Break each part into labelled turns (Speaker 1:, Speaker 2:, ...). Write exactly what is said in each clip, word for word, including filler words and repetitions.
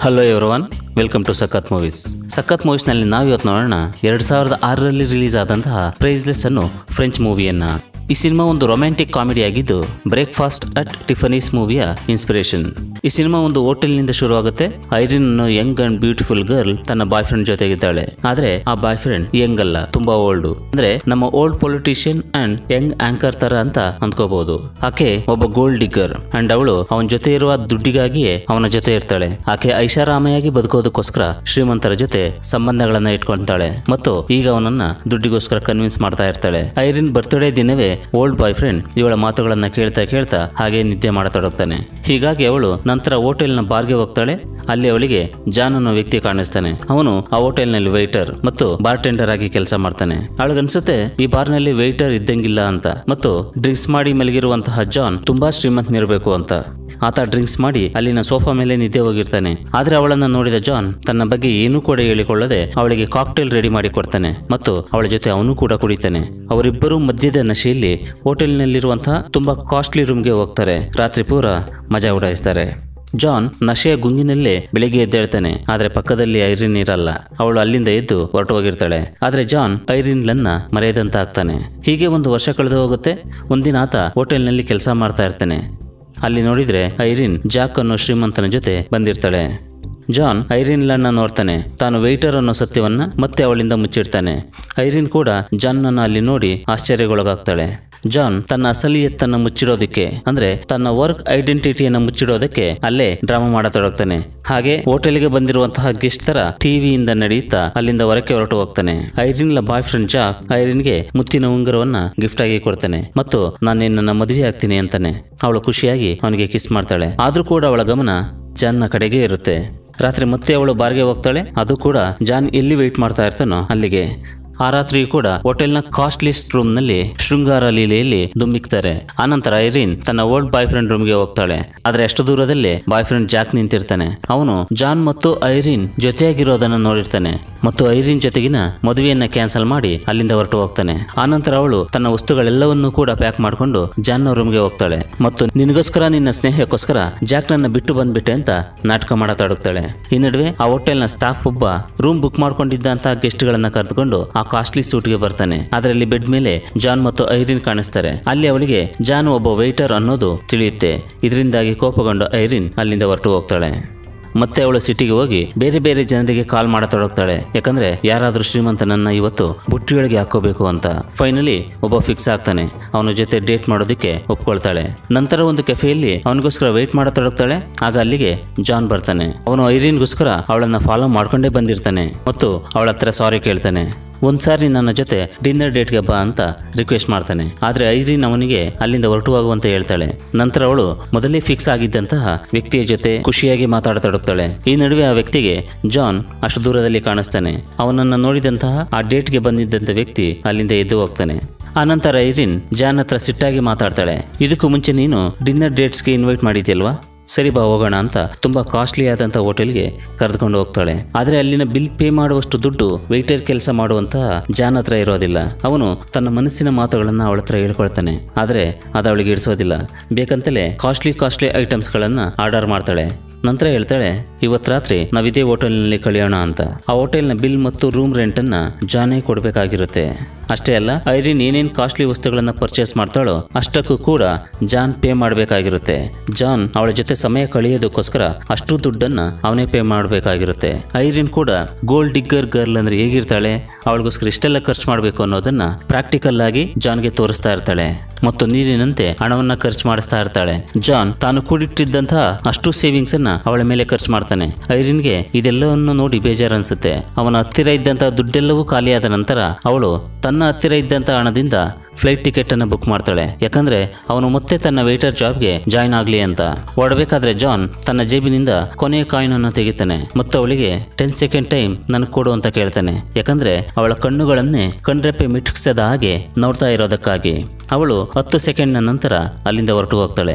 Speaker 1: Hello everyone, welcome to Sakhat movies. Sakhat movies ನಲ್ಲಿ ನಾವು ಇವತ್ತು ನೋಡೋಣ ಎರಡ್ ಸಾವಿರದ ಆರರಲ್ಲಿ ರಿಲೀಸ್ ಆದಂತಹ ಪ್ರೈಸ್ಲೆಸ್ ಅನ್ನೋ ಫ್ರೆಂಚ್ ಮೂವಿಯನ್ನ. ಈ ಸಿನಿಮಾ ಒಂದು ರೊಮ್ಯಾಂಟಿಕ್ ಕಾಮಿಡಿ ಆಗಿದ್ದು ಬ್ರೇಕ್ಫಾಸ್ಟ್ ಅಟ್ ಟಿಫನೀಸ್ ಮೂವಿಯ ಇನ್ಸ್ಪಿರೇಷನ್. ಈ ಸಿನಿಮಾ ಒಂದು ಹೋಟೆಲ್ ನಿಂದ ಶುರುವಾಗುತ್ತೆ. ಐರಿನ್ ಅನ್ನೋ ಯಂಗ್ ಅಂಡ್ ಬ್ಯೂಟಿಫುಲ್ ಗರ್ಲ್ ತನ್ನ ಬಾಯ್ ಫ್ರೆಂಡ್ ಜೊತೆಗಿದ್ದಾಳೆ. ಆದ್ರೆ ಆ ಬಾಯ್ ಫ್ರೆಂಡ್ ಯಂಗ್ ಅಲ್ಲ, ತುಂಬಾ ಓಲ್ಡ್. ಅಂದ್ರೆ ನಮ್ಮ old politician and young anchor ತರ ಅಂತ ಅಂದ್ಕೋಬಹುದು. ಆಕೆ ಒಬ್ಬ ಗೋಲ್ಡ್ ಡಿಗ್ಗರ್ ಅಂಡ್ ಅವಳು ಅವನ ಜೊತೆ ಇರುವ ದುಡ್ಡಿಗಾಗಿಯೇ ಅವನ ಜೊತೆ ಇರ್ತಾಳೆ. ಆಕೆ ಐಷಾರಾಮಿಯಾಗಿ ಬದುಕೋದಕ್ಕೋಸ್ಕರ ಶ್ರೀಮಂತರ ಜೊತೆ ಸಂಬಂಧಗಳನ್ನ ಇಟ್ಕೊಂತಾಳೆ ಮತ್ತು ಈಗ ಅವನನ್ನ ದುಡ್ಡಿಗೋಸ್ಕರ ಕನ್ವಿನ್ಸ್ ಮಾಡ್ತಾ ಇರ್ತಾಳೆ. ಐರಿನ್ ಬರ್ತ್ಡೇ ದಿನವೇ ಓಲ್ಡ್ ಬಾಯ್ ಫ್ರೆಂಡ್ ಇವಳ ಮಾತುಗಳನ್ನ ಕೇಳ್ತಾ ಕೇಳ್ತಾ ಹಾಗೆ ನಿದ್ದೆ ಮಾಡತೊಡಗ್ತಾನೆ. ಹೀಗಾಗಿ ಅವಳು ನಂತರ ಹೋಟೆಲ್ ನ ಬಾರ್ಗೆ ಹೋಗ್ತಾಳೆ. ಅಲ್ಲಿ ಅವಳಿಗೆ ಜಾನ್ ಅನ್ನೋ ವ್ಯಕ್ತಿ ಕಾಣಿಸ್ತಾನೆ. ಅವನು ಆ ಹೋಟೆಲ್ ನಲ್ಲಿ ವೈಟರ್ ಮತ್ತು ಬಾರ್ ಟೆಂಡರ್ ಆಗಿ ಕೆಲಸ ಮಾಡ್ತಾನೆ. ಅವಳಿಗನ್ಸುತ್ತೆ ಈ ಬಾರ್ ನಲ್ಲಿ ವೈಟರ್ ಇದ್ದಂಗಿಲ್ಲ ಅಂತ ಮತ್ತು ಡ್ರಿಂಕ್ಸ್ ಮಾಡಿ ಮಲಗಿರುವಂತಹ ಜಾನ್ ತುಂಬಾ ಶ್ರೀಮಂತನಿರಬೇಕು ಅಂತ. ಆತ ಡ್ರಿಂಕ್ಸ್ ಮಾಡಿ ಅಲ್ಲಿನ ಸೋಫಾ ಮೇಲೆ ನಿದ್ದೆ ಹೋಗಿರ್ತಾನೆ. ಆದ್ರೆ ಅವಳನ್ನ ನೋಡಿದ ಜಾನ್ ತನ್ನ ಬಗ್ಗೆ ಏನೂ ಕೂಡ ಹೇಳಿಕೊಳ್ಳದೆ ಅವಳಿಗೆ ಕಾಕ್ಟೇಲ್ ರೆಡಿ ಮಾಡಿ ಕೊಡ್ತಾನೆ ಮತ್ತು ಅವಳ ಜೊತೆ ಅವನು ಕೂಡ ಕುಡಿತಾನೆ. ಅವರಿಬ್ಬರು ಮದ್ಯದ ನಶೆಯಲ್ಲಿ ಹೋಟೆಲ್ ನಲ್ಲಿರುವಂತಹ ತುಂಬಾ ಕಾಸ್ಟ್ಲಿ ರೂಮ್ಗೆ ಹೋಗ್ತಾರೆ. ರಾತ್ರಿ ಪೂರ ಮಜಾ ಉಡಾಯಿಸ್ತಾರೆ. ಜಾನ್ ನಶೆಯ ಗುಂಗಿನಲ್ಲೇ ಬೆಳಿಗ್ಗೆ ಎದ್ದೇಳ್ತಾನೆ. ಆದ್ರೆ ಪಕ್ಕದಲ್ಲಿ ಐರಿನ್ ಇರಲ್ಲ. ಅವಳು ಅಲ್ಲಿಂದ ಎದ್ದು ಹೊರಟು ಹೋಗಿರ್ತಾಳೆ. ಆದ್ರೆ ಜಾನ್ ಐರಿನ್ಲನ್ನ ಮರೆಯದಂತ ಆಗ್ತಾನೆ. ಹೀಗೆ ಒಂದು ವರ್ಷ ಕಳೆದು ಹೋಗುತ್ತೆ. ಒಂದಿನ ಆತ ಹೋಟೆಲ್ ನಲ್ಲಿ ಕೆಲಸ ಮಾಡ್ತಾ ಇರ್ತಾನೆ. ಅಲ್ಲಿ ನೋಡಿದ್ರೆ ಐರಿನ್ ಜಾಕ್ ಅನ್ನೋ ಶ್ರೀಮಂತನ ಜೊತೆ ಬಂದಿರ್ತಾಳೆ. ಜಾನ್ ಐರಿನ್ಲನ್ನ ನೋಡ್ತಾನೆ. ತಾನು ವೇಟರ್ ಅನ್ನೋ ಸತ್ಯವನ್ನ ಮತ್ತೆ ಅವಳಿಂದ ಮುಚ್ಚಿಡ್ತಾನೆ. ಐರಿನ್ ಕೂಡ ಜಾನ್ ಅನ್ನ ಅಲ್ಲಿ ನೋಡಿ ಆಶ್ಚರ್ಯಗೊಳಗಾಗ್ತಾಳೆ. ಜಾನ್ ತನ್ನ ಅಸಲಿಯತ್ತನ್ನ ಮುಚ್ಚಿಡೋದಕ್ಕೆ ಅಂದ್ರೆ ತನ್ನ ವರ್ಕ್ ಐಡೆಂಟಿಟಿಯನ್ನ ಮುಚ್ಚಿಡೋದಕ್ಕೆ ಅಲ್ಲೇ ಡ್ರಾಮಾ ಮಾಡತೊಡಗ್ತಾನೆ. ಹಾಗೆ ಹೋಟೆಲ್ಗೆ ಬಂದಿರುವಂತಹ ಗೆಸ್ಟ್ ತರ ಟಿವಿಯಿಂದ ನಡೆಯುತ್ತಾ ಅಲ್ಲಿಂದ ಹೊರಕ್ಕೆ ಹೊರಟು ಹೋಗ್ತಾನೆ. ಐರಿನ್ಲ ಬಾಯ್ ಫ್ರೆಂಡ್ ಜಾಕ್ ಐರಿನ್ಗೆ ಮುತ್ತಿನ ಉಂಗುರವನ್ನ ಗಿಫ್ಟ್ ಆಗಿ ಕೊಡ್ತಾನೆ ಮತ್ತು ನಾನು ನನ್ನ ಮದುವೆ ಆಗ್ತೀನಿ ಅಂತಾನೆ. ಅವಳು ಖುಷಿಯಾಗಿ ಅವನಿಗೆ ಕಿಸ್ ಮಾಡ್ತಾಳೆ. ಆದ್ರೂ ಕೂಡ ಅವಳ ಗಮನ ಜಾನ್ನ ಕಡೆಗೆ ಇರುತ್ತೆ. ರಾತ್ರಿ ಮತ್ತೆ ಅವಳು ಬಾರ್ಗೆ ಹೋಗ್ತಾಳೆ. ಅದು ಕೂಡ ಜಾನ್ ಎಲ್ಲಿ ವೇಟ್ ಮಾಡ್ತಾ ಇರ್ತಾನೋ ಅಲ್ಲಿಗೆ. ಆ ರಾತ್ರಿಯೂ ಕೂಡ ಹೋಟೆಲ್ನ ಕಾಸ್ಟ್ಲಿಸ್ಟ್ ರೂಮ್ ನಲ್ಲಿ ಶೃಂಗಾರ ಲೀಲೆಯಲ್ಲಿ ದುಮ್ಮಿಕ್ತಾರೆ. ಆನಂತರ ಐರಿನ್ ತನ್ನ ಓಲ್ಡ್ ಬಾಯ್ ಫ್ರೆಂಡ್ ರೂಮ್ಗೆ ಹೋಗ್ತಾಳೆ. ಆದ್ರೆ ಅಷ್ಟು ದೂರದಲ್ಲೇ ಬಾಯ್ ಫ್ರೆಂಡ್ ಜಾಕ್ ನಿಂತಿರ್ತಾನೆ. ಅವನು ಜಾನ್ ಮತ್ತು ಐರಿನ್ ಜೊತೆಯಾಗಿರೋದನ್ನ ನೋಡಿರ್ತಾನೆ ಮತ್ತು ಐರಿನ್ ಜೊತೆಗಿನ ಮದುವೆಯನ್ನ ಕ್ಯಾನ್ಸಲ್ ಮಾಡಿ ಅಲ್ಲಿಂದ ಹೊರಟು ಹೋಗ್ತಾನೆ. ಆನಂತರ ಅವಳು ತನ್ನ ವಸ್ತುಗಳೆಲ್ಲವನ್ನೂ ಕೂಡ ಪ್ಯಾಕ್ ಮಾಡ್ಕೊಂಡು ಜಾನ್ ರೂಮ್ಗೆ ಹೋಗ್ತಾಳೆ ಮತ್ತು ನಿನಗೋಸ್ಕರ ನಿನ್ನ ಸ್ನೇಹಕ್ಕೋಸ್ಕರ ಜಾಕ್ ನನ್ನ ಬಿಟ್ಟು ಬಂದ್ಬಿಟ್ಟೆ ಅಂತ ನಾಟಕ ಮಾಡತೊಡಗ್ತಾಳೆ. ಈ ನಡುವೆ ಆ ಹೋಟೆಲ್ನ ಸ್ಟಾಫ್ ಒಬ್ಬ ರೂಮ್ ಬುಕ್ ಮಾಡ್ಕೊಂಡಿದ್ದಂತಹ ಗೆಸ್ಟ್ ಗಳನ್ನ ಕರೆದುಕೊಂಡು ಆ ಕಾಸ್ಟ್ಲಿ ಸೂಟ್ಗೆ ಬರ್ತಾನೆ. ಅದರಲ್ಲಿ ಬೆಡ್ ಮೇಲೆ ಜಾನ್ ಮತ್ತು ಐರಿನ್ ಕಾಣಿಸ್ತಾರೆ. ಅಲ್ಲಿ ಅವಳಿಗೆ ಜಾನ್ ಒಬ್ಬ ವೇಟರ್ ಅನ್ನೋದು ತಿಳಿಯುತ್ತೆ. ಇದರಿಂದಾಗಿ ಕೋಪಗೊಂಡು ಐರಿನ್ ಅಲ್ಲಿಂದ ಹೊರಟು ಹೋಗ್ತಾಳೆ. ಮತ್ತೆ ಅವಳು ಸಿಟಿಗೆ ಹೋಗಿ ಬೇರೆ ಬೇರೆ ಜನರಿಗೆ ಕಾಲ್ ಮಾಡತೊಡಗ್ತಾಳೆ. ಯಾಕಂದ್ರೆ ಯಾರಾದ್ರೂ ಶ್ರೀಮಂತನನ್ನ ಇವತ್ತು ಬುಟ್ಟಿಯೊಳಗೆ ಹಾಕೋಬೇಕು ಅಂತ. ಫೈನಲಿ ಒಬ್ಬ ಫಿಕ್ಸ್ ಆಗ್ತಾನೆ. ಅವನ ಜೊತೆ ಡೇಟ್ ಮಾಡೋದಕ್ಕೆ ಒಪ್ಕೊಳ್ತಾಳೆ. ನಂತರ ಒಂದು ಕೆಫೆಯಲ್ಲಿ ಅವನಿಗೋಸ್ಕರ ವೇಟ್ ಮಾಡತೊಡಗ್ತಾಳೆ. ಆಗ ಅಲ್ಲಿಗೆ ಜಾನ್ ಬರ್ತಾನೆ. ಅವನು ಐರಿನ್ಗೋಸ್ಕರ ಅವಳನ್ನ ಫಾಲೋ ಮಾಡ್ಕೊಂಡೇ ಬಂದಿರ್ತಾನೆ ಮತ್ತು ಅವಳ ಹತ್ರ ಸಾರಿ ಕೇಳ್ತಾನೆ. ಒಂದ್ಸಾರಿ ನನ್ನ ಜೊತೆ ಡಿನ್ನರ್ ಡೇಟ್ಗೆ ಬಾ ಅಂತ ರಿಕ್ವೆಸ್ಟ್ ಮಾಡ್ತಾನೆ. ಆದ್ರೆ ಐರಿನ್ ಅವನಿಗೆ ಅಲ್ಲಿಂದ ಹೊರಟು ಹೋಗುವಂತ ಹೇಳ್ತಾಳೆ. ನಂತರ ಅವಳು ಮೊದಲೇ ಫಿಕ್ಸ್ ಆಗಿದ್ದಂತಹ ವ್ಯಕ್ತಿಯ ಜೊತೆ ಖುಷಿಯಾಗಿ ಮಾತಾಡತೊಡಗ್ತಾಳೆ. ಈ ನಡುವೆ ಆ ವ್ಯಕ್ತಿಗೆ ಜಾನ್ ಅಷ್ಟು ದೂರದಲ್ಲಿ ಕಾಣಿಸ್ತಾನೆ. ಅವನನ್ನ ನೋಡಿದಂತಹ ಆ ಡೇಟ್ಗೆ ಬಂದಿದ್ದಂತ ವ್ಯಕ್ತಿ ಅಲ್ಲಿಂದ ಎದ್ದು ಹೋಗ್ತಾನೆ. ಆನಂತರ ಐರಿನ್ ಜಾನ್ ಹತ್ರ ಸಿಟ್ಟಾಗಿ ಮಾತಾಡ್ತಾಳೆ. ಇದಕ್ಕೂ ಮುಂಚೆ ನೀನು ಡಿನ್ನರ್ ಡೇಟ್ಸ್ಗೆ ಇನ್ವೈಟ್ ಮಾಡಿದ್ಯಲ್ವಾ, ಸರಿ ಬಾ ಹೋಗೋಣ ಅಂತ ತುಂಬಾ ಕಾಸ್ಟ್ಲಿ ಆದಂತ ಹೋಟೆಲ್ಗೆ ಕರೆದುಕೊಂಡು ಹೋಗ್ತಾಳೆ. ಆದ್ರೆ ಅಲ್ಲಿನ ಬಿಲ್ ಪೇ ಮಾಡುವಷ್ಟು ದುಡ್ಡು ವೇಟರ್ ಕೆಲಸ ಮಾಡುವಂತಹ ಜಾನ್ ಹತ್ರ ಇರೋದಿಲ್ಲ. ಅವನು ತನ್ನ ಮನಸ್ಸಿನ ಮಾತುಗಳನ್ನ ಅವಳ ಹತ್ರ ಹೇಳ್ಕೊಳ್ತಾನೆ. ಆದ್ರೆ ಅದು ಅವಳಿಗೆ ಇಡಿಸೋದಿಲ್ಲ. ಬೇಕಂತಲೇ ಕಾಸ್ಟ್ಲಿ ಕಾಸ್ಟ್ಲಿ ಐಟಮ್ಸ್ ಗಳನ್ನ ಆರ್ಡರ್ ಮಾಡ್ತಾಳೆ. ನಂತರ ಹೇಳ್ತಾಳೆ, ಇವತ್ತು ರಾತ್ರಿ ನಾವ್ ಇದೇ ಹೋಟೆಲ್ ನಲ್ಲಿ ಕಳೆಯೋಣ ಅಂತ. ಆ ಹೋಟೆಲ್ನ ಬಿಲ್ ಮತ್ತು ರೂಮ್ ರೆಂಟ್ ಅನ್ನ ಜಾನೇ ಕೊಡ್ಬೇಕಾಗಿರುತ್ತೆ. ಅಷ್ಟೇ ಅಲ್ಲ, ಐರಿನ್ ಏನೇನ್ ಕಾಸ್ಟ್ಲಿ ವಸ್ತುಗಳನ್ನ ಪರ್ಚೇಸ್ ಮಾಡ್ತಾಳೋ ಅಷ್ಟಕ್ಕೂ ಕೂಡ ಜಾನ್ ಪೇ ಮಾಡಬೇಕಾಗಿರುತ್ತೆ. ಜಾನ್ ಅವಳ ಜೊತೆ ಸಮಯ ಕಳೆಯೋದಕ್ಕೋಸ್ಕರ ಅಷ್ಟು ದುಡ್ಡನ್ನ ಅವನೇ ಪೇ ಮಾಡಬೇಕಾಗಿರುತ್ತೆ. ಐರಿನ್ ಕೂಡ ಗೋಲ್ಡ್ ಡಿಗ್ಗರ್ ಗರ್ಲ್ ಅಂದ್ರೆ ಹೇಗಿರ್ತಾಳೆ, ಅವಳಿಗೋಸ್ಕರ ಇಷ್ಟೆಲ್ಲ ಖರ್ಚು ಮಾಡಬೇಕು ಅನ್ನೋದನ್ನ ಪ್ರಾಕ್ಟಿಕಲ್ ಆಗಿ ಜಾನ್ಗೆ ತೋರಿಸ್ತಾ ಇರ್ತಾಳೆ ಮತ್ತು ನೀರಿನಂತೆ ಹಣವನ್ನ ಖರ್ಚು ಮಾಡಿಸ್ತಾ ಇರ್ತಾಳೆ. ಜಾನ್ ತಾನು ಕೂಡಿಟ್ಟಿದ್ದಂತಹ ಅಷ್ಟು ಸೇವಿಂಗ್ಸ್ ಅನ್ನ ಅವಳ ಮೇಲೆ ಖರ್ಚು ಮಾಡ್ತಾನೆ. ಐರಿನ್ಗೆ ಇದೆಲ್ಲವನ್ನು ನೋಡಿ ಬೇಜಾರು ಅನ್ಸುತ್ತೆ. ಅವನ ಹತ್ತಿರ ಇದ್ದಂತಹ ದುಡ್ಡೆಲ್ಲವೂ ಖಾಲಿಯಾದ ನಂತರ ಅವಳು ತನ್ನ ಹತ್ತಿರ ಇದ್ದಂತಹ ಹಣದಿಂದ ಫ್ಲೈಟ್ ಟಿಕೆಟ್ ಅನ್ನ ಬುಕ್ ಮಾಡ್ತಾಳೆ. ಯಾಕಂದ್ರೆ ಅವನು ಮತ್ತೆ ತನ್ನ ವೇಟರ್ ಜಾಬ್ಗೆ ಜಾಯ್ನ್ ಆಗ್ಲಿ ಅಂತ. ಹೊರಡಬೇಕಾದ್ರೆ ಜಾನ್ ತನ್ನ ಜೇಬಿನಿಂದ ಕೊನೆಯ ಕಾಯಿನ್ ಅನ್ನು ತೆಗಿತಾನೆ ಮತ್ತು ಅವಳಿಗೆ ಟೆನ್ ಸೆಕೆಂಡ್ ಟೈಮ್ ನನಗೆ ಕೊಡು ಅಂತ ಕೇಳ್ತಾನೆ. ಯಾಕಂದ್ರೆ ಅವಳ ಕಣ್ಣುಗಳನ್ನೇ ಕಣ್ರೆಪ್ಪೆ ಮಿಟುಕಿಸದ ಹಾಗೆ ನೋಡ್ತಾ ಇರೋದಕ್ಕಾಗಿ. ಅವಳು ಹತ್ತು ಸೆಕೆಂಡ್ ನಂತರ ಅಲ್ಲಿಂದ ಹೊರಟು ಹೋಗ್ತಾಳೆ.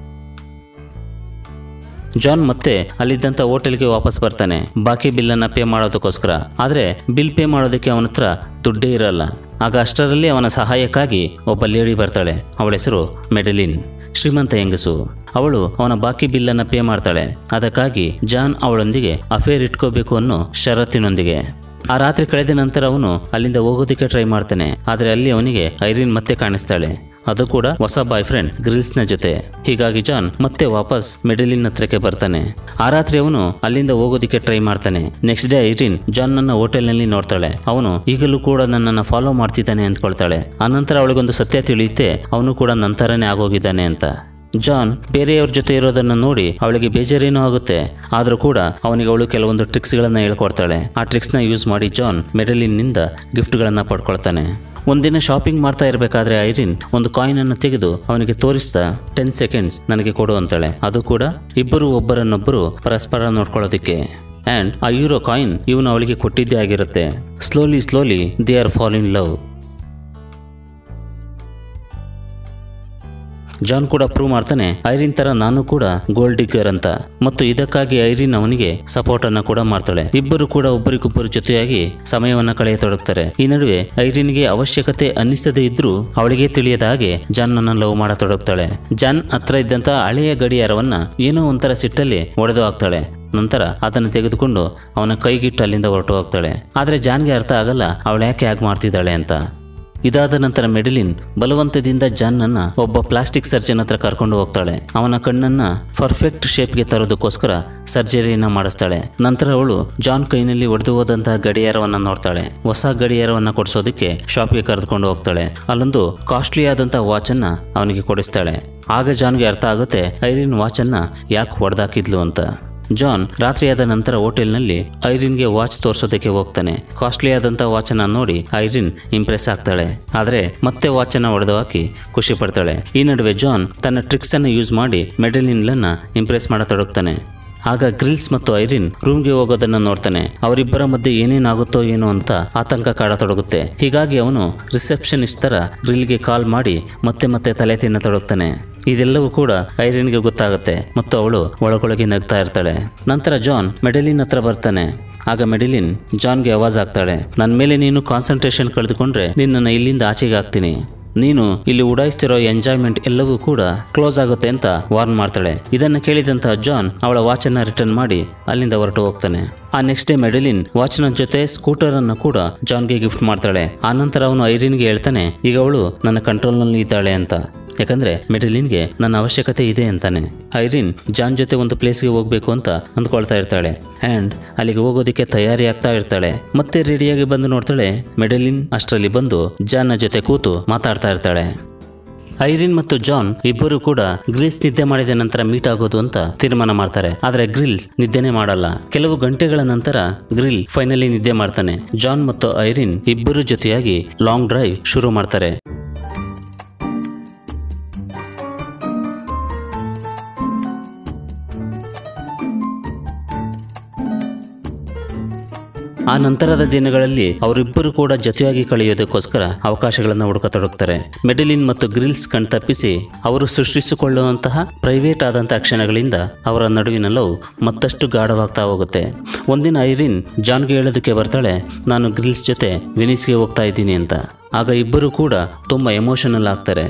Speaker 1: ಜಾನ್ ಮತ್ತೆ ಅಲ್ಲಿದ್ದಂತ ಹೋಟೆಲ್ಗೆ ವಾಪಸ್ ಬರ್ತಾನೆ ಬಾಕಿ ಬಿಲ್ ಅನ್ನ ಪೇ ಮಾಡೋದಕ್ಕೋಸ್ಕರ. ಆದ್ರೆ ಬಿಲ್ ಪೇ ಮಾಡೋದಕ್ಕೆ ಅವನ ಹತ್ರ ದುಡ್ಡೇ ಇರಲ್ಲ. ಆಗ ಅಷ್ಟರಲ್ಲಿ ಅವನ ಸಹಾಯಕ್ಕಾಗಿ ಒಬ್ಬ ಲೇಡಿ ಬರ್ತಾಳೆ. ಅವಳ ಹೆಸರು ಮೆಡೆಲಿನ್. ಶ್ರೀಮಂತ ಹೆಂಗಸು. ಅವಳು ಅವನ ಬಾಕಿ ಬಿಲ್ಲನ್ನು ಪೇ ಮಾಡ್ತಾಳೆ. ಅದಕ್ಕಾಗಿ ಜಾನ್ ಅವಳೊಂದಿಗೆ ಅಫೇರ್ ಇಟ್ಕೋಬೇಕು ಅನ್ನೋ ಷರತ್ತಿನೊಂದಿಗೆ. ಆ ರಾತ್ರಿ ಕಳೆದ ನಂತರ ಅವನು ಅಲ್ಲಿಂದ ಹೋಗೋದಕ್ಕೆ ಟ್ರೈ ಮಾಡ್ತಾನೆ. ಆದರೆ ಅಲ್ಲಿ ಅವನಿಗೆ ಐರಿನ್ ಮತ್ತೆ ಕಾಣಿಸ್ತಾಳೆ, ಅದು ಕೂಡ ಹೊಸ ಬಾಯ್ ಫ್ರೆಂಡ್ ಗ್ರಿಲ್ಸ್ನ ಜೊತೆ. ಹೀಗಾಗಿ ಜಾನ್ ಮತ್ತೆ ವಾಪಸ್ ಮೆಡೆಲಿನ್ ಹತ್ರಕ್ಕೆ ಬರ್ತಾನೆ. ಆ ರಾತ್ರಿ ಅವನು ಅಲ್ಲಿಂದ ಹೋಗೋದಕ್ಕೆ ಟ್ರೈ ಮಾಡ್ತಾನೆ. ನೆಕ್ಸ್ಟ್ ಡೇ ಐರಿನ್ ಜಾನ್ ನನ್ನ ಹೋಟೆಲ್ನಲ್ಲಿ ನೋಡ್ತಾಳೆ. ಅವನು ಈಗಲೂ ಕೂಡ ನನ್ನನ್ನು ಫಾಲೋ ಮಾಡ್ತಿದ್ದಾನೆ ಅಂದ್ಕೊಳ್ತಾಳೆ. ಆನಂತರ ಅವಳಿಗೊಂದು ಸತ್ಯ ತಿಳಿಯುತ್ತೆ, ಅವನು ಕೂಡ ನಂತರನೇ ಆಗೋಗಿದ್ದಾನೆ ಅಂತ. ಜಾನ್ ಬೇರೆಯವ್ರ ಜೊತೆ ಇರೋದನ್ನು ನೋಡಿ ಅವಳಿಗೆ ಬೇಜಾರೇನೂ ಆಗುತ್ತೆ. ಆದರೂ ಕೂಡ ಅವನಿಗೆ ಅವಳು ಕೆಲವೊಂದು ಟ್ರಿಕ್ಸ್ಗಳನ್ನು ಹೇಳ್ಕೊಡ್ತಾಳೆ. ಆ ಟ್ರಿಕ್ಸ್ನ ಯೂಸ್ ಮಾಡಿ ಜಾನ್ ಮೆಡೆಲಿನ್ನಿಂದ ಗಿಫ್ಟ್ಗಳನ್ನು ಪಡ್ಕೊಳ್ತಾನೆ. ಒಂದಿನ ಶಾಪಿಂಗ್ ಮಾಡ್ತಾ ಇರಬೇಕಾದ್ರೆ ಐರಿನ್ ಒಂದು ಕಾಯಿನ್ ಅನ್ನು ತೆಗೆದು ಅವನಿಗೆ ತೋರಿಸ್ತಾ ಟೆನ್ ಸೆಕೆಂಡ್ಸ್ ನನಗೆ ಕೊಡು ಅಂತಾಳೆ. ಅದು ಕೂಡ ಇಬ್ಬರು ಒಬ್ಬರನ್ನೊಬ್ಬರು ಪರಸ್ಪರ ನೋಡ್ಕೊಳ್ಳೋದಕ್ಕೆ. ಆ್ಯಂಡ್ ಆ ಯೂರೋ ಕಾಯಿನ್ ಇವನು ಅವಳಿಗೆ ಕೊಟ್ಟಿದ್ದೇ ಆಗಿರುತ್ತೆ. Slowly slowly they are fall in love. John ಕೂಡ ಪ್ರೂವ್ ಮಾಡ್ತಾನೆ ಐರಿನ್ ತರ ನಾನು ಕೂಡ ಗೋಲ್ಡ್ ಡಿಗ್ಗರ್ ಅಂತ. ಮತ್ತು ಇದಕ್ಕಾಗಿ ಐರಿನ್ ಅವನಿಗೆ ಸಪೋರ್ಟ್ ಅನ್ನ ಕೂಡ ಮಾಡ್ತಾಳೆ. ಇಬ್ಬರು ಕೂಡ ಒಬ್ಬರಿಗೊಬ್ಬರು ಜೊತೆಯಾಗಿ ಸಮಯವನ್ನ ಕಳೆಯತೊಡಗ್ತಾರೆ. ಈ ನಡುವೆ ಐರಿನ್ಗೆ ಅವಶ್ಯಕತೆ ಅನ್ನಿಸದೇ ಇದ್ರೂ ಅವಳಿಗೆ ತಿಳಿಯದ ಹಾಗೆ ಜಾನ್ ನನ್ನ ಲವ್ ಮಾಡತೊಡಗ್ತಾಳೆ. ಜಾನ್ ಹತ್ರ ಇದ್ದಂತ ಹಳೆಯ ಗಡಿಯಾರವನ್ನ ಏನೋ ಒಂಥರ ಸಿಟ್ಟಲ್ಲಿ ಒಡೆದು ಹಾಕ್ತಾಳೆ. ನಂತರ ಅದನ್ನು ತೆಗೆದುಕೊಂಡು ಅವನ ಕೈಗಿಟ್ಟು ಅಲ್ಲಿಂದ ಹೊರಟು ಹೋಗ್ತಾಳೆ. ಆದ್ರೆ ಜಾನ್ಗೆ ಅರ್ಥ ಆಗಲ್ಲ ಅವಳು ಯಾಕೆ ಹಾಗೆ ಮಾಡ್ತಿದ್ದಾಳೆ ಅಂತ. ಇದಾದ ನಂತರ ಮೆಡೆಲಿನ್ ಬಲವಂತದಿಂದ ಜಾನ್ನನ್ನ ಒಬ್ಬ ಪ್ಲಾಸ್ಟಿಕ್ ಸರ್ಜನ್ ಹತ್ರ ಕರ್ಕೊಂಡು ಹೋಗ್ತಾಳೆ. ಅವನ ಕಣ್ಣನ್ನ ಪರ್ಫೆಕ್ಟ್ ಶೇಪ್ಗೆ ತರೋದಕ್ಕೋಸ್ಕರ ಸರ್ಜರಿಯನ್ನ ಮಾಡಿಸ್ತಾಳೆ. ನಂತರ ಅವಳು ಜಾನ್ ಕೈನಲ್ಲಿ ಒಡೆದು ಹೋದಂತಹ ಗಡಿಯಾರವನ್ನ ನೋಡ್ತಾಳೆ. ಹೊಸ ಗಡಿಯಾರವನ್ನ ಕೊಡಿಸೋದಕ್ಕೆ ಶಾಪ್ಗೆ ಕರೆದುಕೊಂಡು ಹೋಗ್ತಾಳೆ. ಅಲ್ಲೊಂದು ಕಾಸ್ಟ್ಲಿ ಆದಂತಹ ವಾಚ್ ಅನ್ನ ಅವನಿಗೆ ಕೊಡಿಸ್ತಾಳೆ. ಆಗ ಜಾನ್ಗೆ ಅರ್ಥ ಆಗುತ್ತೆ ಐರಿನ್ ವಾಚ್ ಅನ್ನ ಯಾಕೆ ಹೊಡೆದಾಕಿದ್ಲು ಅಂತ. ಜಾನ್ ರಾತ್ರಿಯಾದ ನಂತರ ಹೋಟೆಲ್ನಲ್ಲಿ ಐರಿನ್ಗೆ ವಾಚ್ ತೋರಿಸೋದಕ್ಕೆ ಹೋಗ್ತಾನೆ. ಕಾಸ್ಟ್ಲಿ ಆದಂತ ವಾಚನ್ನ ನೋಡಿ ಐರಿನ್ ಇಂಪ್ರೆಸ್ ಆಗ್ತಾಳೆ. ಆದ್ರೆ ಮತ್ತೆ ವಾಚನ್ನ ಹೊಡೆದು ಹಾಕಿ ಖುಷಿ ಪಡ್ತಾಳೆ. ಈ ನಡುವೆ ಜಾನ್ ತನ್ನ ಟ್ರಿಕ್ಸ್ ಅನ್ನು ಯೂಸ್ ಮಾಡಿ ಮೆಡೆಲಿನ್ಲನ್ನ ಇಂಪ್ರೆಸ್ ಮಾಡತೊಡಗ್ತಾನೆ. ಆಗ ಗ್ರಿಲ್ಸ್ ಮತ್ತು ಐರಿನ್ ರೂಮ್ಗೆ ಹೋಗೋದನ್ನ ನೋಡ್ತಾನೆ. ಅವರಿಬ್ಬರ ಮಧ್ಯೆ ಏನೇನಾಗುತ್ತೋ ಏನೋ ಅಂತ ಆತಂಕ ಕಾಡತೊಡಗುತ್ತೆ. ಹೀಗಾಗಿ ಅವನು ರಿಸೆಪ್ಷನಿಸ್ಟ್ ತರ ಗ್ರಿಲ್ಗೆ ಕಾಲ್ ಮಾಡಿ ಮತ್ತೆ ಮತ್ತೆ ತಲೆ ತಿನ್ನತೊಡಗ್ತಾನೆ. ಇದೆಲ್ಲವೂ ಕೂಡ ಐರಿನ್ಗೆ ಗೊತ್ತಾಗುತ್ತೆ ಮತ್ತು ಅವಳು ಒಳಗೊಳಗೆ ನಗ್ತಾ ಇರ್ತಾಳೆ. ನಂತರ ಜಾನ್ ಮೆಡೆಲಿನ್ ಹತ್ರ ಬರ್ತಾನೆ. ಆಗ ಮೆಡೆಲಿನ್ ಜಾನ್ಗೆ ಆವಾಜ್ ಆಗ್ತಾಳೆ, ನನ್ನ ಮೇಲೆ ನೀನು ಕಾನ್ಸಂಟ್ರೇಷನ್ ಕಳೆದುಕೊಂಡ್ರೆ ನಿನ್ನನ್ನು ಇಲ್ಲಿಂದ ಆಚೆಗೆ ಹಾಕ್ತೀನಿ. ನೀನು ಇಲ್ಲಿ ಉಡಾಯಿಸ್ತಿರೋ ಎಂಜಾಯ್ಮೆಂಟ್ ಎಲ್ಲವೂ ಕೂಡ ಕ್ಲೋಸ್ ಆಗುತ್ತೆ ಅಂತ ವಾರ್ನ್ ಮಾಡ್ತಾಳೆ. ಇದನ್ನ ಕೇಳಿದಂತ ಜಾನ್ ಅವಳ ವಾಚನ್ನ ರಿಟರ್ನ್ ಮಾಡಿ ಅಲ್ಲಿಂದ ಹೊರಟು ಹೋಗ್ತಾನೆ. ಆ ನೆಕ್ಸ್ಟ್ ಡೇ ಮೆಡೆಲಿನ್ ವಾಚ್ನ ಜೊತೆ ಸ್ಕೂಟರ್ ಅನ್ನು ಕೂಡ ಜಾನ್ಗೆ ಗಿಫ್ಟ್ ಮಾಡ್ತಾಳೆ. ಆ ನಂತರ ಅವನು ಐರಿನ್ಗೆ ಹೇಳ್ತಾನೆ, ಈಗ ಅವಳು ನನ್ನ ಕಂಟ್ರೋಲ್ನಲ್ಲಿ ಇದ್ದಾಳೆ ಅಂತ. ಯಾಕಂದ್ರೆ ಮೆಡೆಲಿನ್ಗೆ ನನ್ನ ಅವಶ್ಯಕತೆ ಇದೆ ಅಂತಾನೆ. ಐರಿನ್ ಜಾನ್ ಜೊತೆ ಒಂದು ಪ್ಲೇಸ್ಗೆ ಹೋಗ್ಬೇಕು ಅಂತ ಅಂದ್ಕೊಳ್ತಾ ಇರ್ತಾಳೆ. ಆ್ಯಂಡ್ ಅಲ್ಲಿಗೆ ಹೋಗೋದಕ್ಕೆ ತಯಾರಿ ಆಗ್ತಾ ಇರ್ತಾಳೆ. ಮತ್ತೆ ರೆಡಿಯಾಗಿ ಬಂದು ನೋಡ್ತಾಳೆ. ಮೆಡೆಲಿನ್ ಅಷ್ಟರಲ್ಲಿ ಬಂದು ಜಾನ್ನ ಜೊತೆ ಕೂತು ಮಾತಾಡ್ತಾ ಇರ್ತಾಳೆ. ಐರಿನ್ ಮತ್ತು ಜಾನ್ ಇಬ್ಬರು ಕೂಡ ಗ್ರಿಲ್ಸ್ ನಿದ್ದೆ ಮಾಡಿದ ನಂತರ ಮೀಟ್ ಆಗೋದು ಅಂತ ತೀರ್ಮಾನ ಮಾಡ್ತಾರೆ. ಆದ್ರೆ ಗ್ರಿಲ್ಸ್ ನಿದ್ದೆನೆ ಮಾಡಲ್ಲ. ಕೆಲವು ಗಂಟೆಗಳ ನಂತರ ಗ್ರಿಲ್ ಫೈನಲಿ ನಿದ್ದೆ ಮಾಡ್ತಾನೆ. ಜಾನ್ ಮತ್ತು ಐರಿನ್ ಇಬ್ಬರು ಜೊತೆಯಾಗಿ ಲಾಂಗ್ ಡ್ರೈವ್ ಶುರು ಮಾಡ್ತಾರೆ. ಆ ನಂತರದ ದಿನಗಳಲ್ಲಿ ಅವರಿಬ್ಬರು ಕೂಡ ಜೊತೆಯಾಗಿ ಕಳೆಯೋದಕ್ಕೋಸ್ಕರ ಅವಕಾಶಗಳನ್ನು ಹುಡುಕತೊಡಗ್ತಾರೆ. ಮೆಡೆಲಿನ್ ಮತ್ತು ಗ್ರಿಲ್ಸ್ ಕಣ್ತಪ್ಪಿಸಿ ಅವರು ಸೃಷ್ಟಿಸಿಕೊಳ್ಳುವಂತಹ ಪ್ರೈವೇಟ್ ಆದಂತಹ ಕ್ಷಣಗಳಿಂದ ಅವರ ನಡುವಿನ ಲವ್ ಮತ್ತಷ್ಟು ಗಾಢವಾಗ್ತಾ ಹೋಗುತ್ತೆ. ಒಂದಿನ ಐರಿನ್ ಜಾನ್ಗೆ ಹೇಳೋದಕ್ಕೆ ಬರ್ತಾಳೆ, ನಾನು ಗ್ರಿಲ್ಸ್ ಜೊತೆ ವೆನಿಸ್ಗೆ ಹೋಗ್ತಾ ಇದ್ದೀನಿ ಅಂತ. ಆಗ ಇಬ್ಬರು ಕೂಡ ತುಂಬಾ ಎಮೋಷನಲ್ ಆಗ್ತಾರೆ.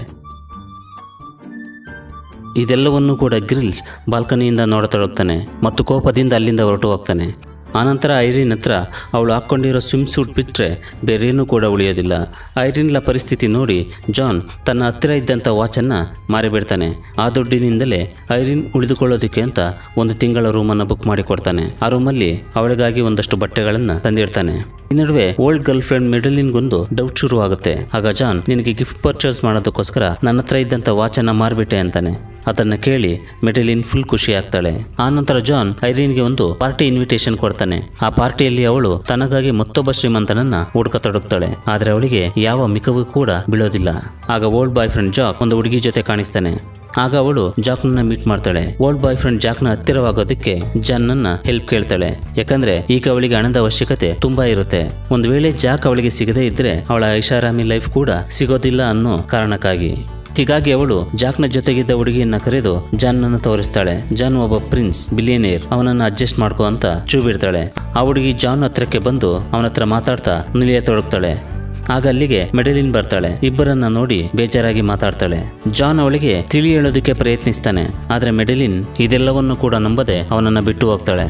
Speaker 1: ಇದೆಲ್ಲವನ್ನೂ ಕೂಡ ಗ್ರಿಲ್ಸ್ ಬಾಲ್ಕನಿಯಿಂದ ನೋಡತೊಡಗ್ತಾನೆ ಮತ್ತು ಕೋಪದಿಂದ ಅಲ್ಲಿಂದ ಹೊರಟು ಹೋಗ್ತಾನೆ. ಆನಂತರ ಐರಿನ್ ಹತ್ರ ಅವಳು ಹಾಕ್ಕೊಂಡಿರೋ ಸ್ವಿಮ್ ಸೂಟ್ ಬಿಟ್ಟರೆ ಬೇರೇನೂ ಕೂಡ ಉಳಿಯೋದಿಲ್ಲ. ಐರಿನ್ಲ ಪರಿಸ್ಥಿತಿ ನೋಡಿ ಜಾನ್ ತನ್ನ ಹತ್ತಿರ ಇದ್ದಂಥ ವಾಚನ್ನು ಮಾರಿಬಿಡ್ತಾನೆ. ಆ ದುಡ್ಡಿನಿಂದಲೇ ಐರಿನ್ ಉಳಿದುಕೊಳ್ಳೋದಕ್ಕೆ ಅಂತ ಒಂದು ತಿಂಗಳ ರೂಮನ್ನು ಬುಕ್ ಮಾಡಿ ಕೊಡ್ತಾನೆ. ಆ ರೂಮಲ್ಲಿ ಅವಳಿಗಾಗಿ ಒಂದಷ್ಟು ಬಟ್ಟೆಗಳನ್ನು ತಂದಿಡ್ತಾನೆ. ಈ ನಡುವೆ ಓಲ್ಡ್ ಗರ್ಲ್ ಫ್ರೆಂಡ್ ಮೆಡೆಲಿನ್ಗೊಂದು ಡೌಟ್ ಶುರು ಆಗುತ್ತೆ. ಆಗ ಜಾನ್ ನಿನಗೆ ಗಿಫ್ಟ್ ಪರ್ಚೇಸ್ ಮಾಡೋದಕ್ಕೋಸ್ಕರ ನನ್ನ ಹತ್ರ ಇದ್ದಂಥ ವಾಚನ್ನು ಮಾರ್ಬಿಟ್ಟೆ ಅಂತಾನೆ. ಅದನ್ನ ಕೇಳಿ ಮೆಡೆಲಿನ್ ಫುಲ್ ಖುಷಿ ಆಗ್ತಾಳೆ. ಆ ನಂತರ ಜಾನ್ ಐರಿನ್ಗೆ ಒಂದು ಪಾರ್ಟಿ ಇನ್ವಿಟೇಷನ್ ಕೊಡ್ತಾನೆ. ಆ ಪಾರ್ಟಿಯಲ್ಲಿ ಅವಳು ತನಗಾಗಿ ಮತ್ತೊಬ್ಬ ಶ್ರೀಮಂತನನ್ನ ಹುಡುಕತೊಡಗ್ತಾಳೆ. ಆದ್ರೆ ಅವಳಿಗೆ ಯಾವ ಮಿಕವೂ ಕೂಡ ಬೀಳೋದಿಲ್ಲ. ಆಗ ಓಲ್ಡ್ ಬಾಯ್ ಫ್ರೆಂಡ್ ಜಾಕ್ ಒಂದು ಹುಡುಗಿ ಜೊತೆ ಕಾಣಿಸ್ತಾನೆ. ಆಗ ಅವಳು ಜಾಕ್ನನ್ನ ಮೀಟ್ ಮಾಡ್ತಾಳೆ. ಓಲ್ಡ್ ಬಾಯ್ ಫ್ರೆಂಡ್ ಜಾಕ್ನ ಹತ್ತಿರವಾಗೋದಕ್ಕೆ ಜಾನ್ನನ್ನ ಹೆಲ್ಪ್ ಕೇಳ್ತಾಳೆ. ಯಾಕಂದ್ರೆ ಈಗ ಅವಳಿಗೆ ಹಣದ ಅವಶ್ಯಕತೆ ತುಂಬಾ ಇರುತ್ತೆ. ಒಂದು ವೇಳೆ ಜಾಕ್ ಅವಳಿಗೆ ಸಿಗದೇ ಇದ್ರೆ ಅವಳ ಐಷಾರಾಮಿ ಲೈಫ್ ಕೂಡ ಸಿಗೋದಿಲ್ಲ ಅನ್ನೋ ಕಾರಣಕ್ಕಾಗಿ. ಹೀಗಾಗಿ ಅವಳು ಜಾಕ್ನ ಜೊತೆಗಿದ್ದ ಹುಡುಗಿಯನ್ನ ಕರೆದು ಜಾನ್ನನ್ನು ತೋರಿಸ್ತಾಳೆ. ಜಾನ್ ಒಬ್ಬ ಪ್ರಿನ್ಸ್ ಬಿಲಿಯನೇರ್, ಅವನನ್ನ ಅಡ್ಜಸ್ಟ್ ಮಾಡ್ಕೋ ಅಂತ ಚೂ ಬಿಡ್ತಾಳೆ. ಆ ಹುಡುಗಿ ಜಾನ್ ಹತ್ರಕ್ಕೆ ಬಂದು ಅವನ ಹತ್ರ ಮಾತಾಡ್ತಾ ನಿಲಿಯತೊಡಗ್ತಾಳೆ. ಆಗ ಅಲ್ಲಿಗೆ ಮೆಡೆಲಿನ್ ಬರ್ತಾಳೆ. ಇಬ್ಬರನ್ನ ನೋಡಿ ಬೇಜಾರಾಗಿ ಮಾತಾಡ್ತಾಳೆ. ಜಾನ್ ಅವಳಿಗೆ ತಿಳಿ ಹೇಳೋದಕ್ಕೆ ಪ್ರಯತ್ನಿಸ್ತಾನೆ. ಆದ್ರೆ ಮೆಡೆಲಿನ್ ಇದೆಲ್ಲವನ್ನು ಕೂಡ ನಂಬದೆ ಅವನನ್ನ ಬಿಟ್ಟು ಹೋಗ್ತಾಳೆ.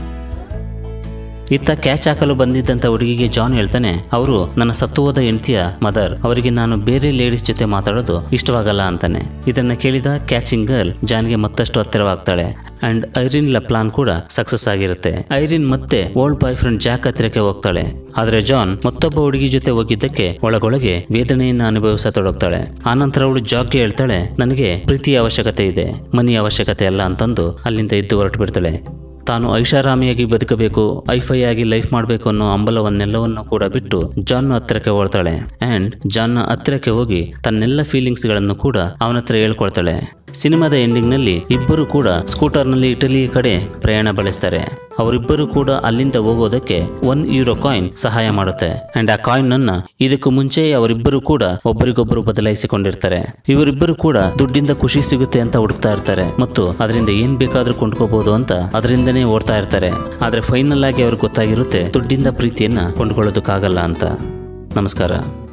Speaker 1: ಇತ್ತ ಕ್ಯಾಚ್ ಹಾಕಲು ಬಂದಿದ್ದಂತ ಹುಡುಗಿಗೆ ಜಾನ್ ಹೇಳ್ತಾನೆ, ಅವರು ನನ್ನ ಸತ್ತು ಹೋದ ಹೆಂಡತಿಯ ಮದರ್, ಅವರಿಗೆ ನಾನು ಬೇರೆ ಲೇಡೀಸ್ ಜೊತೆ ಮಾತಾಡೋದು ಇಷ್ಟವಾಗಲ್ಲ ಅಂತಾನೆ. ಇದನ್ನ ಕೇಳಿದ ಕ್ಯಾಚಿಂಗ್ ಗರ್ಲ್ ಜಾನ್ಗೆ ಮತ್ತಷ್ಟು ಹತ್ತಿರವಾಗ್ತಾಳೆ. ಅಂಡ್ ಐರಿನ್ ಲ ಪ್ಲಾನ್ ಕೂಡ ಸಕ್ಸಸ್ ಆಗಿರುತ್ತೆ. ಐರಿನ್ ಮತ್ತೆ ಓಲ್ಡ್ ಬಾಯ್ ಫ್ರೆಂಡ್ ಜಾಕ್ ಹತ್ತಿರಕ್ಕೆ ಹೋಗ್ತಾಳೆ. ಆದ್ರೆ ಜಾನ್ ಮತ್ತೊಬ್ಬ ಹುಡುಗಿ ಜೊತೆ ಹೋಗಿದ್ದಕ್ಕೆ ಒಳಗೊಳಗೆ ವೇದನೆಯನ್ನ ಅನುಭವಿಸತೊಡಗ್ತಾಳೆ. ಆನಂತರ ಅವಳು ಜಾಕ್ಗೆ ಹೇಳ್ತಾಳೆ, ನನಗೆ ಪ್ರೀತಿಯ ಅವಶ್ಯಕತೆ ಇದೆ, ಮನಿ ಅವಶ್ಯಕತೆ ಅಲ್ಲ ಅಂತಂದು ಅಲ್ಲಿಂದ ಎದ್ದು ಹೊರಟು ಬಿಡ್ತಾಳೆ. ತಾನು ಐಷಾರಾಮಿಯಾಗಿ ಬದುಕಬೇಕು, ಐಫೈ ಆಗಿ ಲೈಫ್ ಮಾಡಬೇಕು ಅನ್ನೋ ಹಂಬಲವನ್ನೆಲ್ಲವನ್ನು ಕೂಡ ಬಿಟ್ಟು ಜಾನ್ ಹತ್ತಿರಕ್ಕೆ ಓಡ್ತಾಳೆ. ಅಂಡ್ ಜಾನ್ನ ಹತ್ತಿರಕ್ಕೆ ಹೋಗಿ ತನ್ನೆಲ್ಲ ಫೀಲಿಂಗ್ಸ್ ಗಳನ್ನು ಕೂಡ ಅವನ ಹತ್ರ ಹೇಳ್ಕೊಳ್ತಾಳೆ. ಸಿನಿಮಾದ ಎಂಡಿಂಗ್ ನಲ್ಲಿ ಇಬ್ಬರು ಕೂಡ ಸ್ಕೂಟರ್ ನಲ್ಲಿ ಇಟಲಿ ಕಡೆ ಪ್ರಯಾಣ ಬೆಳೆಸ್ತಾರೆ. ಅವರಿಬ್ಬರು ಕೂಡ ಅಲ್ಲಿಂದ ಹೋಗೋದಕ್ಕೆ ಒನ್ ಯೂರೋ ಕಾಯಿನ್ ಸಹಾಯ ಮಾಡುತ್ತೆ. ಅಂಡ್ ಆ ಕಾಯಿನ್ ಅನ್ನ ಇದಕ್ಕೂ ಮುಂಚೆ ಅವರಿಬ್ಬರು ಕೂಡ ಒಬ್ಬರಿಗೊಬ್ಬರು ಬದಲಾಯಿಸಿಕೊಂಡಿರ್ತಾರೆ. ಇವರಿಬ್ಬರು ಕೂಡ ದುಡ್ಡಿಂದ ಖುಷಿ ಸಿಗುತ್ತೆ ಅಂತ ಹುಡುಕ್ತಾ ಇರ್ತಾರೆ ಮತ್ತು ಅದರಿಂದ ಏನ್ ಬೇಕಾದ್ರೂ ಕೊಂಡ್ಕೋಬಹುದು ಅಂತ ಅದರಿಂದನೇ ಓಡ್ತಾ ಇರ್ತಾರೆ. ಆದ್ರೆ ಫೈನಲ್ ಆಗಿ ಅವ್ರಿಗೆ ಗೊತ್ತಾಗಿರುತ್ತೆ ದುಡ್ಡಿಂದ ಪ್ರೀತಿಯನ್ನ ಕೊಂಡ್ಕೊಳ್ಳೋದಕ್ಕಾಗಲ್ಲ ಅಂತ. ನಮಸ್ಕಾರ.